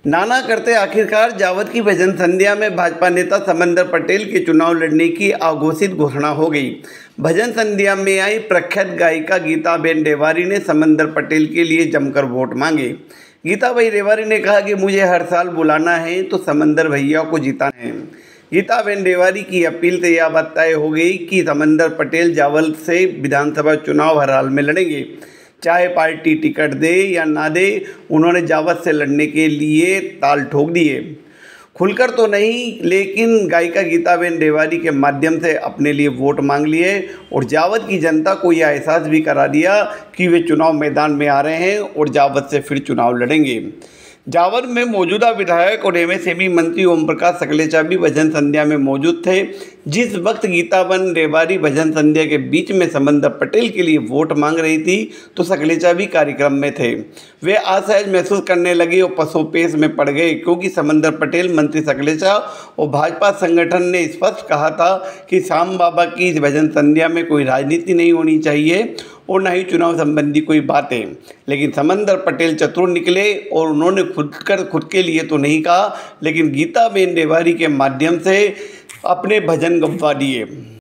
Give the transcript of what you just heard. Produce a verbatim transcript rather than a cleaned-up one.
नाना करते आखिरकार जावद की भजन संध्या में भाजपा नेता समंदर पटेल के चुनाव लड़ने की अघोषित घोषणा हो गई। भजन संध्या में आई प्रख्यात गायिका गीताबेन रेवारी ने समंदर पटेल के लिए जमकर वोट मांगे। गीताबाई रेवारी ने कहा कि मुझे हर साल बुलाना है तो समंदर भैया को जिताना है। गीताबेन रेवारी की अपील से यह बात तय हो गई कि समंदर पटेल जावद से विधानसभा चुनाव हर हाल में लड़ेंगे, चाहे पार्टी टिकट दे या ना दे। उन्होंने जावद से लड़ने के लिए ताल ठोक दिए। खुलकर तो नहीं, लेकिन गायिका गीताबेन रेवारी के माध्यम से अपने लिए वोट मांग लिए और जावद की जनता को यह एहसास भी करा दिया कि वे चुनाव मैदान में आ रहे हैं और जावद से फिर चुनाव लड़ेंगे। जावद में मौजूदा विधायक और एमएसएमई मंत्री ओम प्रकाश सकलेचा भी भजन संध्या में मौजूद थे। जिस वक्त गीताबेन रेवारी भजन संध्या के बीच में समंदर पटेल के लिए वोट मांग रही थी तो सकलेचा भी कार्यक्रम में थे। वे असहज महसूस करने लगे और पसोपेश में पड़ गए, क्योंकि समंदर पटेल, मंत्री सकलेचा और भाजपा संगठन ने स्पष्ट कहा था कि श्याम बाबा की इस भजन संध्या में कोई राजनीति नहीं होनी चाहिए और न ही चुनाव संबंधी कोई बातें। लेकिन समंदर पटेल चतुर निकले और उन्होंने खुद कर खुद के लिए तो नहीं कहा, लेकिन गीताबेन रेवारी के माध्यम से अपने भजन गवा दिए।